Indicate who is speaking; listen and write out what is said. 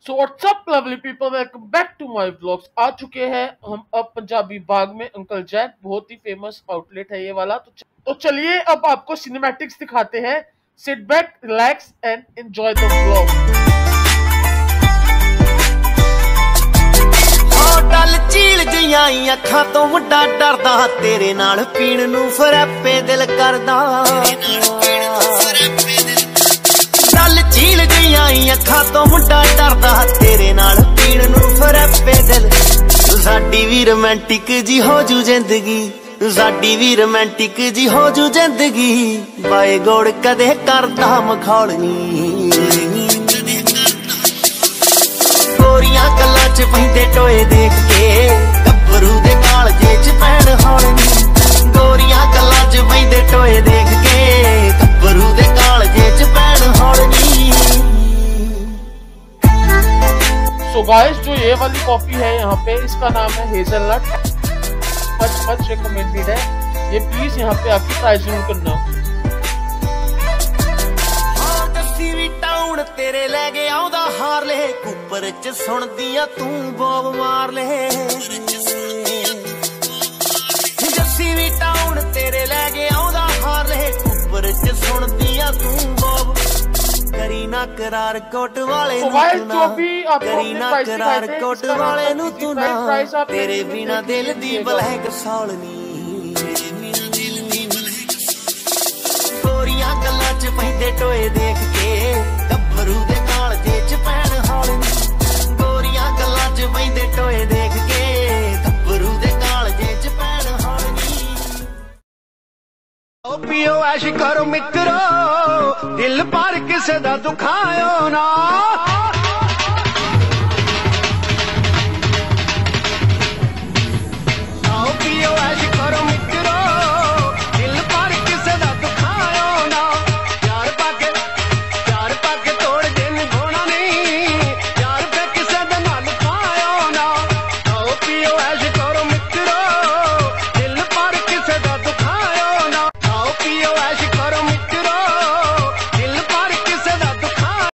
Speaker 1: So what's up lovely people, welcome back to my vlogs. आ चुके हैं हम अब पंजाबी बाग में। अंकल जैक बहुत ही फेमस आउटलेट है ये वाला। तो चलिए अब आपको सिनेमैटिक्स दिखाते हैं। Sit back, relax and enjoy the vlog.
Speaker 2: Dal झील जियां अखां तो मुंडा डरदा, तेरे नाल पीण नूं फरैपे दिल करदा। डल झील जियां अखां तो मुंडा डरदा, तेरे नाल पीण नूं फरैपे दिल। तू साडी भी रोमांटिक जी हो जू जिंदगी, तू साडी भी रोमांटिक जी हो जू जिंदगी। बाए गोड़ कदे करदा मखौलनी, गोरियां गल्लां च पैंदे टोए देख के, गब्बरू दे कालजे च पैण हौलनी। गोरियां गल्लां च पैंदे टोए देख के, गब्बरू दे कालजे च पैण हौलनी।
Speaker 1: सो गाइस, जो ये वाली कॉफी है यहाँ पे, इसका नाम है हेजलनट। मच रिकमेंडेड है ये, प्लीज यहाँ पे आपकी ट्राई जरूर करना।
Speaker 2: तेरे लै गया आउंदा हार ले, कुपर च सुनदियां तू बॉब मार ले। जस्सी भी टाउन तेरे लै गया आउंदा हार ले, कुपर च सुनदियां तू बॉब। करी ना करार कोट वाले नूं तू ना, करी ना करार कोट वाले नूं तू ना, तेरे बिना दिल दी ब्लैक सौलनी। गोरियां गल्लां च पैंदे टोए देख के, गब्बरू दे कालजे च पैण हौलनी। गोरियां गल्लां च पैंदे टोए देख के, गब्बरू दे कालजे च पैण हौलनी। ओ पियो ऐश करो मित्रो, दिल पर किसे दा दुखायो ना।